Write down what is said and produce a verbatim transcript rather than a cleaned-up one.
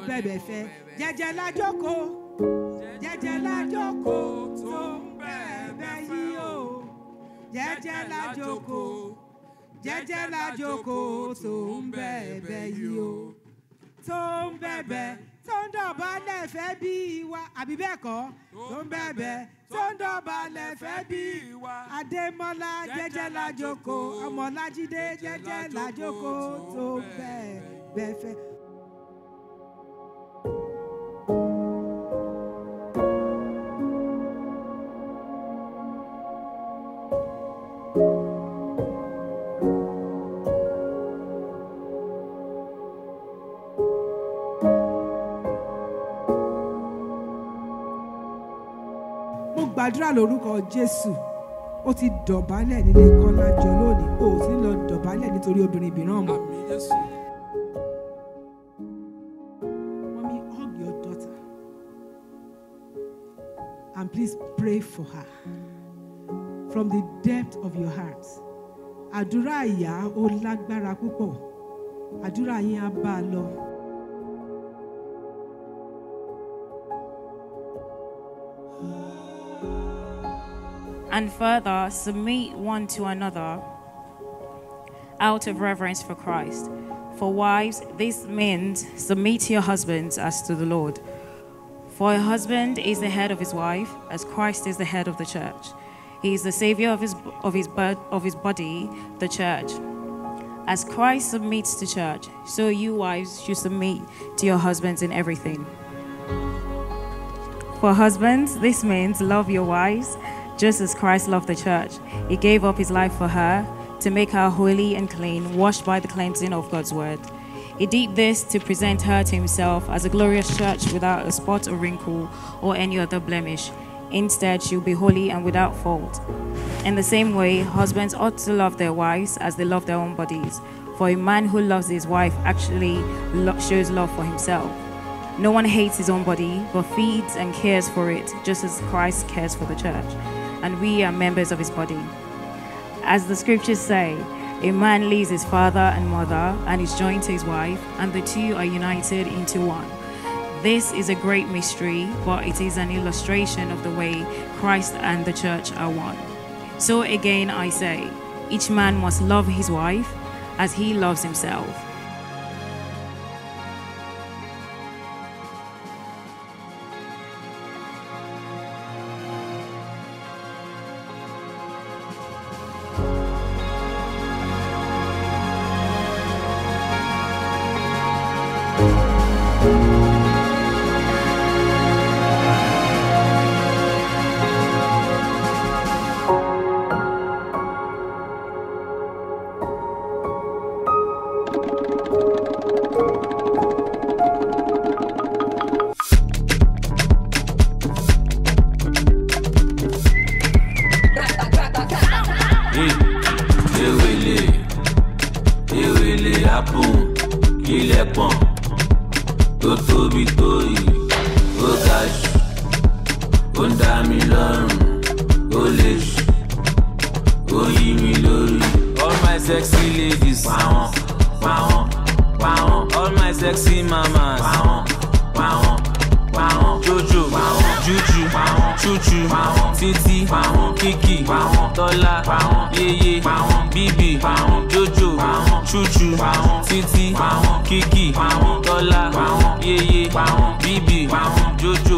bẹ̀bẹ̀ fẹ́. Jẹ́jẹ́ la jókòó, jẹ́jẹ́ la jókòó tó ń bẹ̀bẹ̀ yìí o. Jẹ́jẹ́ la jókòó, jẹ́jẹ́ la jókòó tó ń bẹ̀bẹ̀ yìí o. Tó ń bẹ̀bẹ̀, tó ń dọ̀bálẹ̀ fẹ́ bí wa, àbí bẹ́ẹ̀ kọ́? Tó ń bẹ̀bẹ̀, tó ń dọ̀bálẹ̀ fẹ́ bí wa. Demola jẹ́jẹ́ la jókòó, Ọmọlájídé jẹ́jẹ́ la jókòó tó ń bẹ̀bẹ̀ fẹ́. Gbàdúrà lórúkọ Jésù, ó ti dọ̀bálẹ̀ nílé Kọ́lájọ lónìí, ó sì lọ dọ̀bálẹ̀ nítorí obìnrin ìbìrán mọ́. Mommy, hug your daughter and please pray for her from the depth of your heart. Àdúrà ìyá ó lágbára púpọ̀, àdúrà yín á bá a lọ. And further, submit one to another out of reverence for Christ. For wives, this means submit to your husbands as to the Lord. For a husband is the head of his wife, as Christ is the head of the church. He is the savior of his, of his, of his body, the church. As Christ submits to the church, so you wives should submit to your husbands in everything. For husbands, this means love your wives, just as Christ loved the church. He gave up his life for her to make her holy and clean, washed by the cleansing of God's word. He did this to present her to himself as a glorious church without a spot or wrinkle or any other blemish. Instead, she will be holy and without fault. In the same way, husbands ought to love their wives as they love their own bodies. For a man who loves his wife actually lo- shows love for himself. No one hates his own body, but feeds and cares for it, just as Christ cares for the church. And we are members of his body. As the scriptures say, a man leaves his father and mother and is joined to his wife, and the two are united into one. This is a great mystery, but it is an illustration of the way Christ and the church are one. So again I say, each man must love his wife as he loves himself. Kiki, Dola, Yeye, Bibi, Jojo.